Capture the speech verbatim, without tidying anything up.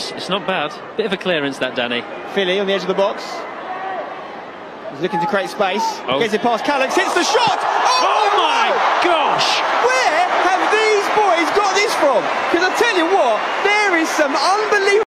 It's, it's not bad. Bit of a clearance, that, Danny. Philly on the edge of the box. He's looking to create space. Oh. Gets it past Callux, hits the shot! Oh, Oh my gosh! Where have these boys got this from? Because I tell you what, there is some unbelievable...